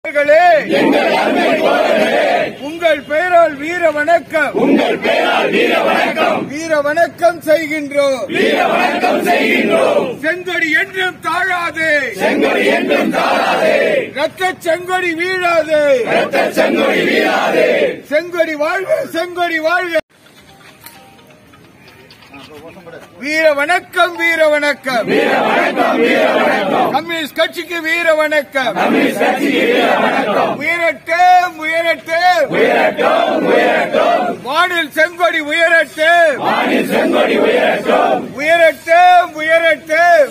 உங்கள் பெயரால் வீர வணக்கம், வீர வணக்கம் செய்கின்றோம். செங்கொடி என்றும் தாழாது, ரத்த செங்கொடி வீழாது, செங்கொடி வாழ்க, செங்கொடி வாழ்க. வீர வணக்கம், வீர வணக்கம், கம்யூனிஸ்ட் கட்சிக்கு வீர வணக்கம். உயரட்டும், உயரட்டும், வானில் செங்கொடி உயரட்டும், உயரட்டும், உயரட்டும்,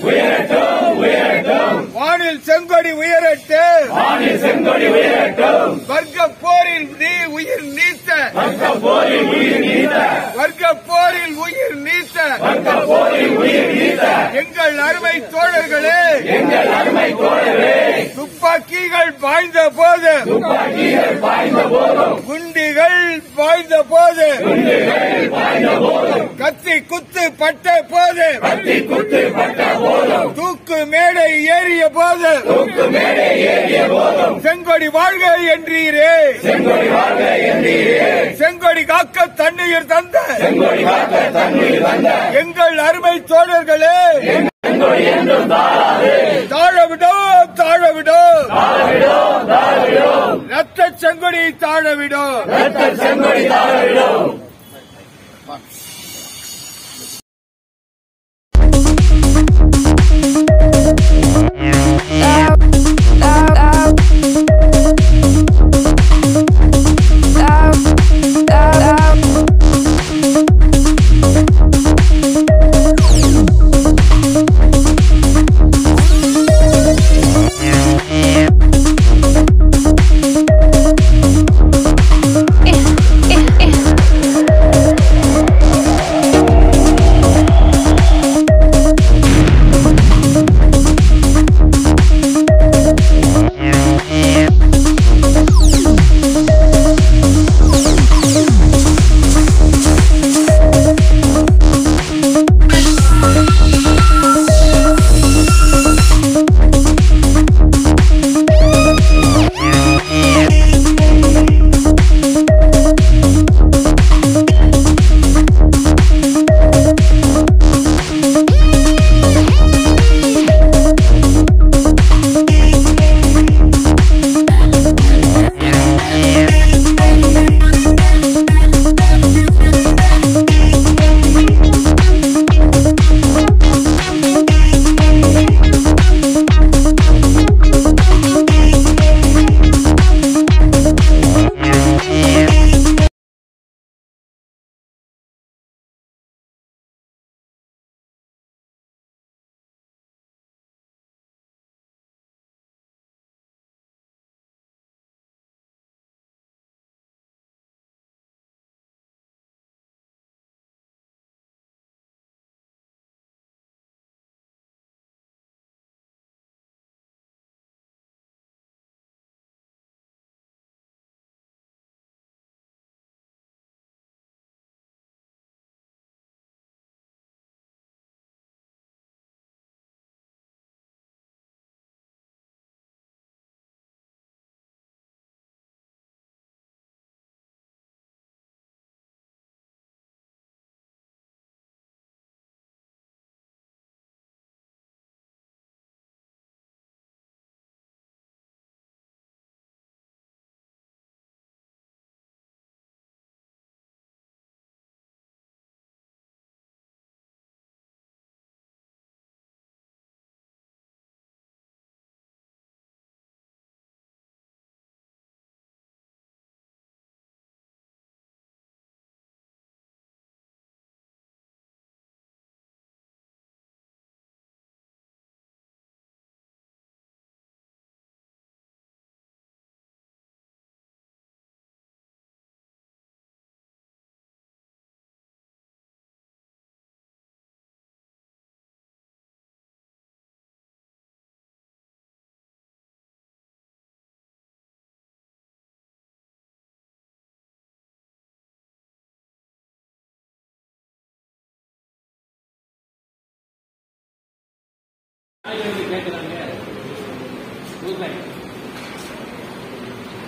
வானில் செங்கொடி உயரட்டும். வர்க்க போரில் நீ உயிர் நீத்த, வர்க்க போரில் உயிர் நீத்த எங்கள் அருமை தோழர்களே, துப்பாக்கிகள் பாய்ந்த போது, குண்டிகள் பாய்ந்த போது, கத்தி குத்து பட்ட போது, தூக்கு மேடை ஏறிய போது, செங்கொடி வாழ்க என்றீரே, செங்கொடி காக்க தண்ணீர் தந்த எங்கள் அருமை தோழர்களே, தாழவிடும், தாழவிடும், ரத்த செங்கொடி தாழவிடும்.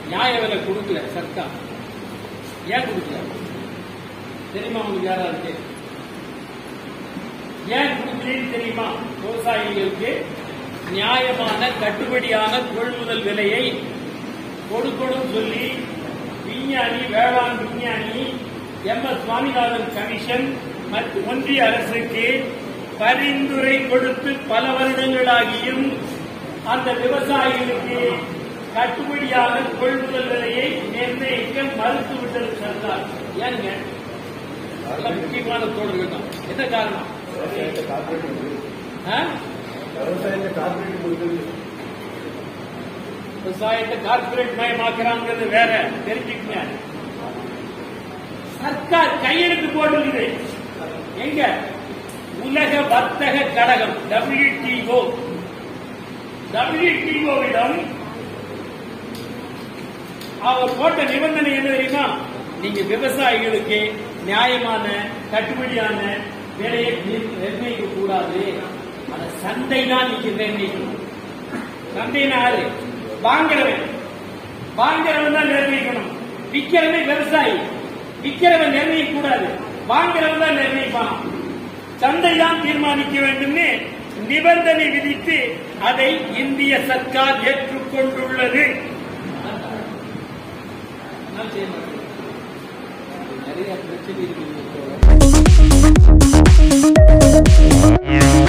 நியாய விலை கொடுக்கல சர்க்கார். ஏன் கொடுக்கல தெரியுமா உங்களுக்கு? யாராருக்கு ஏன் கொடுக்கலன்னு தெரியுமா? விவசாயிகளுக்கு நியாயமான கட்டுப்படியான கொள்முதல் விலையை கொடுக்கணும் சொல்லி விஞ்ஞானி, வேளாண் விஞ்ஞானி MS சுவாமிநாதன் கமிஷன் மற்றும் ஒன்றிய அரசுக்கு பரிந்துரை கொடுத்து பல வருடங்களாகியும் அந்த விவசாயிகளுக்கு கட்டுப்படியான கொள்முதல் விலையை நிர்ணயிக்க மறுத்துவிட்டது சர்க்கார். ஏங்க முக்கியமான தோழர்கள் தான். என்ன காரணம்? விவசாயத்தை கார்பரேட் மயமாக்குறாங்கிறது வேற, தெரிஞ்சுக்கங்க. சர்க்கார் கையெழுத்து போடுகிறது. எங்க? உலக வர்த்தக கழகம் WTO-விடம் அவர் போட்ட நிபந்தனை என்ன தெரியுமா? நீங்க விவசாயிகளுக்கு நியாயமான கட்டுப்படியான விலையை நிர்ணயிக்க கூடாது. அந்த சந்தை தான் நீங்க நிர்ணயிக்கணும். சந்தைனா யாரு? வாங்கிறவன் தான் நிர்ணயிக்கணும். விக்கிறவன் விவசாயி. விக்கிறவன் நிர்ணயிக்க கூடாது, வாங்கிறவன் தான் நிர்ணயிப்பான். சந்தை தான் தீர்மானிக்க வேண்டும் நிபந்தனை விதித்து அதை இந்திய சர்க்கார் ஏற்றுக்கொண்டுள்ளது. நிறைய பிரச்சனை இருக்கு.